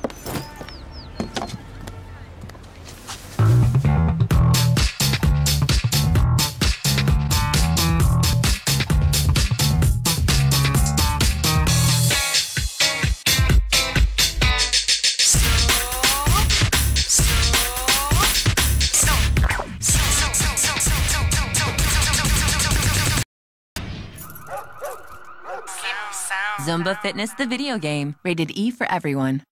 Zumba Fitness, the video game. Rated E for everyone.